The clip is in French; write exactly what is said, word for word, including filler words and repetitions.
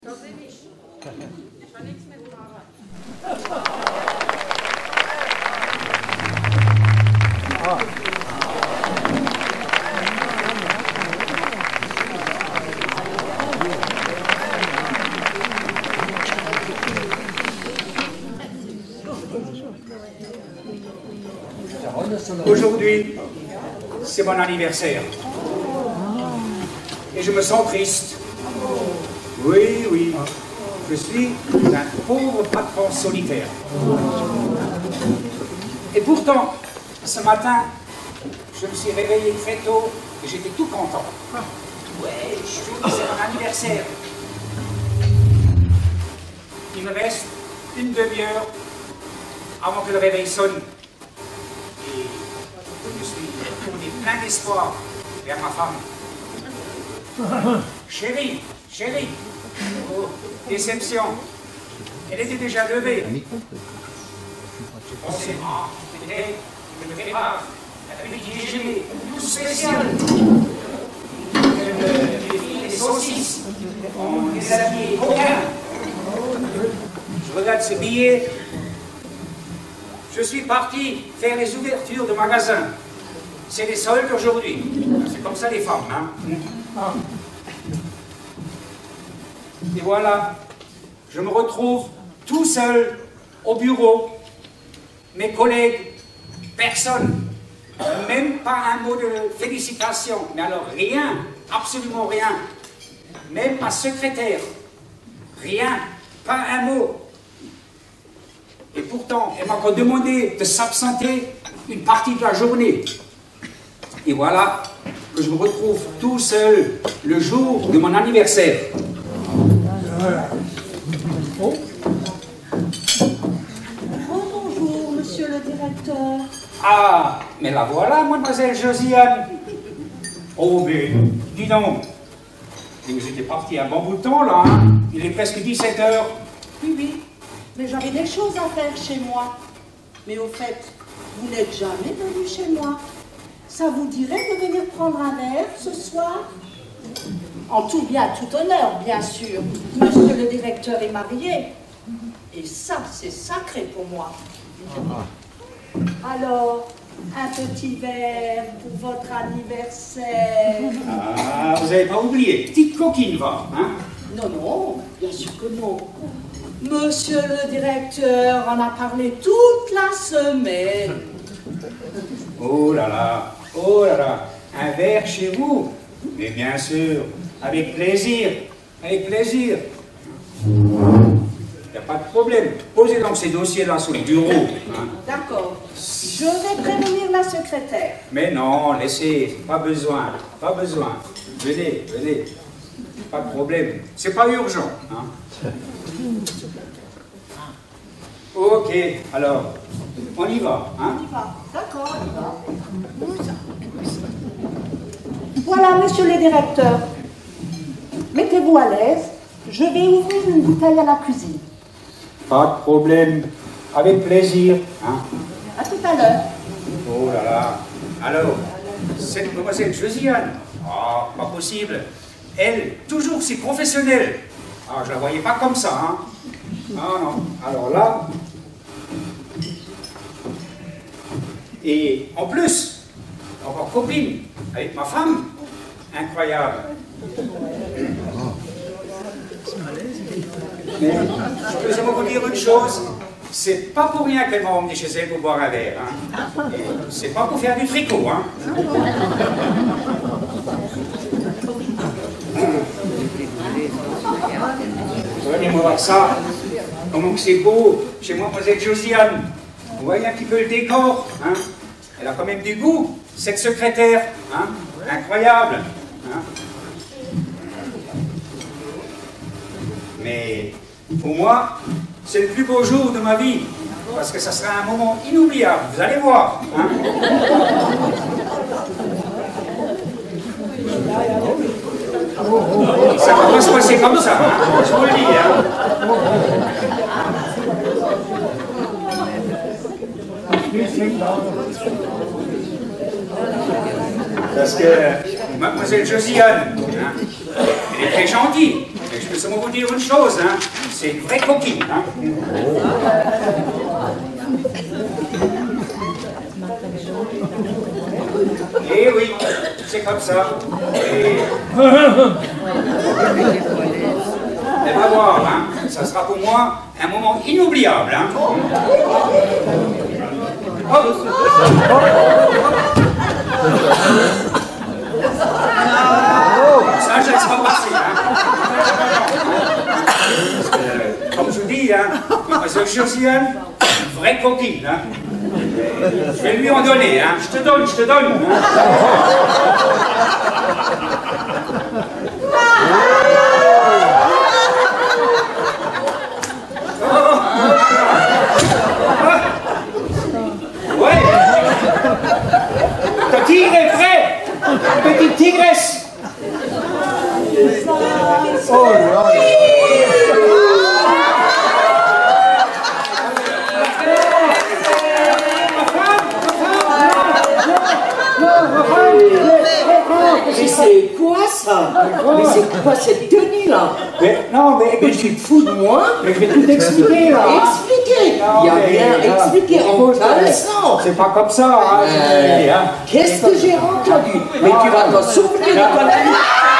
Das bin ich. Ich habe nichts mit Fahrrad. Aujourd'hui, c'est mon anniversaire. Et je me sens triste. Oui, oui. Je suis un pauvre patron solitaire. Et pourtant, ce matin, je me suis réveillé très tôt et j'étais tout content. Ouais, je suis, c'est mon anniversaire. Il me reste une demi-heure avant que le réveil sonne. Et je suis tourné plein d'espoir vers ma femme. Chérie, chérie, oh, déception. Elle était déjà levée. Je pensais, ah, peut-être, elle me prépare un petit déjeuner tout spécial. Elle me défile des saucisses, en des habillés coquins. Je regarde ce billet. Je suis parti faire les ouvertures de magasins. C'est les soldes aujourd'hui. C'est comme ça les femmes, hein. Et voilà, je me retrouve tout seul au bureau. Mes collègues, personne. Même pas un mot de félicitation. Mais alors rien, absolument rien. Même ma secrétaire. Rien, pas un mot. Et pourtant, elle m'a encore demandé de s'absenter une partie de la journée. Et voilà que je me retrouve tout seul le jour de mon anniversaire. Oh, bonjour, monsieur le directeur. Ah, mais la voilà, mademoiselle Josiane. Oh, mais dis donc. Et vous étiez parti un bon bout de temps, là, hein? Il est presque dix-sept heures. Oui, oui, mais j'avais des choses à faire chez moi. Mais au fait, vous n'êtes jamais venu chez moi. Ça vous dirait de venir prendre un verre ce soir? En tout bien, tout honneur, bien sûr. Monsieur le directeur est marié. Et ça, c'est sacré pour moi. Alors, un petit verre pour votre anniversaire. Ah, vous n'avez pas oublié. Petite coquine, va, hein? Non, non, bien sûr que non. Monsieur le directeur en a parlé toute la semaine. Oh là là, oh là là, un verre chez vous? Mais bien sûr, avec plaisir, avec plaisir. Il n'y a pas de problème. Posez donc ces dossiers-là sur le bureau. Hein. D'accord. Je vais prévenir la secrétaire. Mais non, laissez, pas besoin, pas besoin. Venez, venez. Pas de problème. C'est pas urgent. Hein. Ok, alors, on y va. Hein? On y va. D'accord, on y va. Voilà, monsieur le directeur. Mettez-vous à l'aise. Je vais ouvrir une bouteille à la cuisine. Pas de problème. Avec plaisir. Hein? À tout à l'heure. Oh là là. Alors, cette mademoiselle Josiane. Ah, pas possible. Elle, toujours si professionnelle. Ah, je la voyais pas comme ça, hein. Ah non. Alors là. Et en plus, encore copine, avec ma femme. Incroyable. Mais je peux vous dire une chose. C'est pas pour rien qu'elle m'a emmené chez elle pour boire un verre. Hein. C'est pas pour faire du tricot. Hein. Regardez-moi voir ça. Comment c'est beau chez moi, mademoiselle Josiane. Vous voyez un petit peu le décor. Hein. Elle a quand même du goût, cette secrétaire. Hein. Incroyable. Hein. Mais pour moi, c'est le plus beau jour de ma vie. Parce que ça sera un moment inoubliable. Vous allez voir. Hein. Ça va pas se passer comme ça. Hein. Je vous le dis. Hein. Parce que mademoiselle Josiane, hein, elle est très gentille. laissez-moi vous dire une chose, hein. C'est une vraie coquine, hein. Eh oui, c'est comme ça. Et... Elle va voir, hein. Ça sera pour moi un moment inoubliable, hein. Oh. Ça, je laisse pas passer, hein. Euh, comme je vous dis, hein, mademoiselle Josiane, une vraie coquine, hein. Je vais lui en donner, hein. Je te donne, je te donne. Hein. Ouais. Le tigre est prêt. Petite tigresse. Oh là là. Mais c'est quoi ça? Mais c'est quoi cette tenue-là? Mais, non, mais Mais tu te fous de moi? Mais je vais tout expliquer, là. Expliquer? Il Non, n'y a mais, rien à là, expliquer en écoute, passant. C'est pas comme ça, hein. Euh, hein. Qu'est-ce que j'ai entendu? Mais tu vas t'en souvenir, Nicolas.